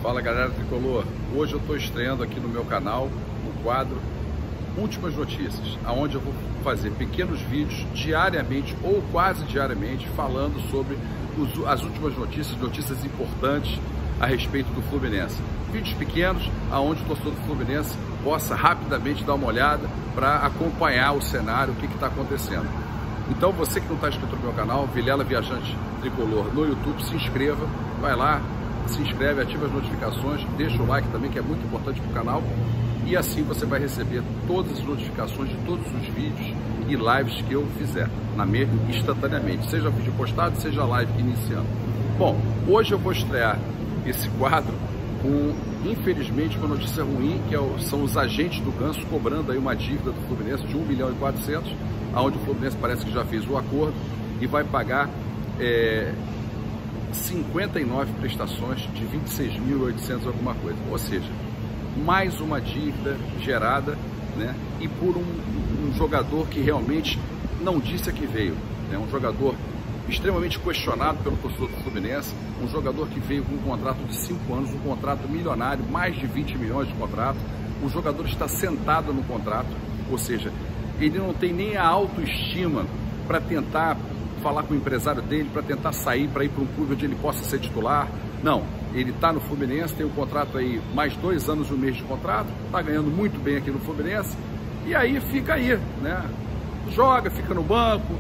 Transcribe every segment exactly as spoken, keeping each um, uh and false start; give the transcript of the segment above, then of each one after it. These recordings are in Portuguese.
Fala galera tricolor, hoje eu estou estreando aqui no meu canal o quadro Últimas Notícias, onde eu vou fazer pequenos vídeos diariamente ou quase diariamente falando sobre os, as últimas notícias, notícias importantes a respeito do Fluminense. Vídeos pequenos, onde o torcedor do Fluminense possa rapidamente dar uma olhada para acompanhar o cenário, o que está acontecendo. Então você que não está inscrito no meu canal, Vilela Viajante Tricolor no YouTube, se inscreva, vai lá, se inscreve, ativa as notificações, deixa o like também, que é muito importante para o canal, e assim você vai receber todas as notificações de todos os vídeos e lives que eu fizer, na mesma, instantaneamente, seja vídeo postado, seja live iniciando. Bom, hoje eu vou estrear esse quadro com, infelizmente, uma notícia ruim, que é o, são os agentes do Ganso cobrando aí uma dívida do Fluminense de um milhão e quatrocentos, onde o Fluminense parece que já fez o acordo e vai pagar é, cinquenta e nove prestações de vinte e seis mil e oitocentos alguma coisa, ou seja, mais uma dívida gerada, né, e por um, um jogador que realmente não disse a que veio, né, um jogador extremamente questionado pelo torcedor do Fluminense, um jogador que veio com um contrato de cinco anos, um contrato milionário, mais de vinte milhões de contrato, o jogador está sentado no contrato, ou seja, ele não tem nem a autoestima para tentar falar com o empresário dele, para tentar sair, para ir para um clube onde ele possa ser titular. Não, ele está no Fluminense, tem um contrato aí, mais dois anos e um mês de contrato, está ganhando muito bem aqui no Fluminense, e aí fica aí, né? Joga, fica no banco,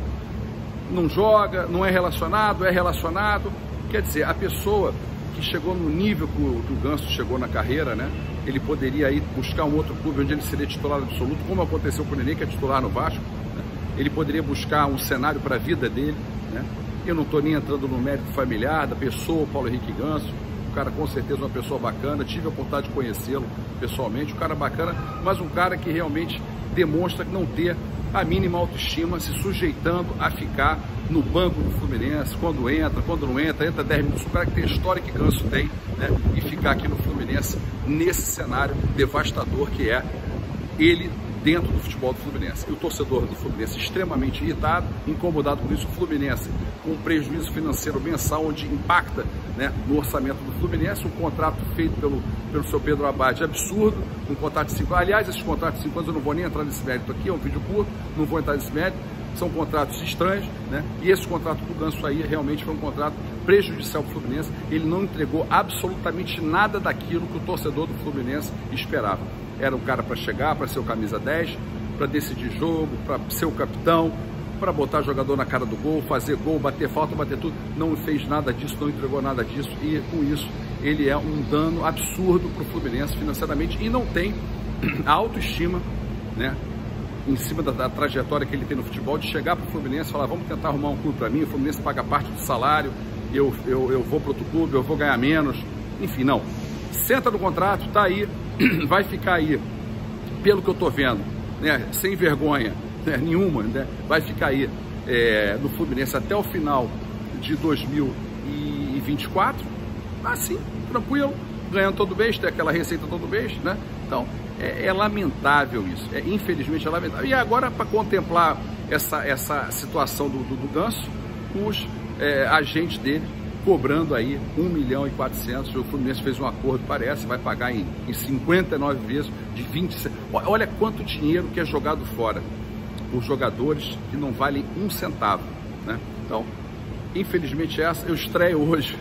não joga, não é relacionado, é relacionado. Quer dizer, a pessoa que chegou no nível que o, que o Ganso chegou na carreira, né? Ele poderia ir buscar um outro clube onde ele seria titular absoluto, como aconteceu com o Nenê, que é titular no Vasco. Ele poderia buscar um cenário para a vida dele, né? Eu não estou nem entrando no mérito familiar da pessoa, Paulo Henrique Ganso, um cara com certeza uma pessoa bacana, tive a oportunidade de conhecê-lo pessoalmente, um cara bacana, mas um cara que realmente demonstra não ter a mínima autoestima, se sujeitando a ficar no banco do Fluminense, quando entra, quando não entra, entra dez minutos, o cara que tem a história que Ganso tem, né? E ficar aqui no Fluminense nesse cenário devastador que é ele dentro do futebol do Fluminense. E o torcedor do Fluminense extremamente irritado, incomodado por isso, o Fluminense com um prejuízo financeiro mensal, onde impacta, né, no orçamento do Fluminense, um contrato feito pelo, pelo seu Pedro Abad absurdo, um contrato de cinco anos, aliás, esses contratos de cinco anos eu não vou nem entrar nesse mérito aqui, é um vídeo curto, não vou entrar nesse mérito, são contratos estranhos, né, e esse contrato do Ganso aí realmente foi um contrato prejudicial para o Fluminense, ele não entregou absolutamente nada daquilo que o torcedor do Fluminense esperava. Era um cara para chegar, para ser o camisa dez, para decidir jogo, para ser o capitão, para botar jogador na cara do gol, fazer gol, bater falta, bater tudo. Não fez nada disso, não entregou nada disso e com isso ele é um dano absurdo para o Fluminense financeiramente e não tem a autoestima, né, em cima da, da trajetória que ele tem no futebol, de chegar para o Fluminense e falar, vamos tentar arrumar um clube para mim, o Fluminense paga parte do salário, eu, eu, eu vou para outro clube, eu vou ganhar menos, enfim, não. Senta no contrato, tá aí, vai ficar aí, pelo que eu tô vendo, né, sem vergonha, né, nenhuma, né, vai ficar aí é, no Fluminense até o final de dois mil e vinte e quatro, assim, tranquilo, ganhando todo mês, tem aquela receita todo mês, né? Então, é, é lamentável isso, é, infelizmente é lamentável. E agora, para contemplar essa, essa situação do, do, do Ganso, os é, agentes dele cobrando aí um milhão e quatrocentos, o Fluminense fez um acordo, parece, vai pagar em, em cinquenta e nove vezes de vinte e seis. Olha quanto dinheiro que é jogado fora por jogadores que não valem um centavo, né? Então, infelizmente essa, eu estreio hoje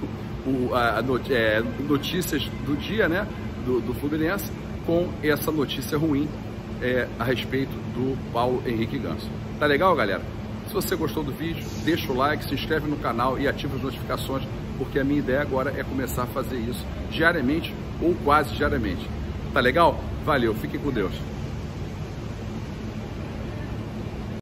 o, a, a not, é, notícias do dia, né, do, do Fluminense, com essa notícia ruim é, a respeito do Paulo Henrique Ganso. Tá legal, galera? Se você gostou do vídeo, deixa o like, se inscreve no canal e ativa as notificações, porque a minha ideia agora é começar a fazer isso diariamente ou quase diariamente. Tá legal? Valeu, fiquem com Deus.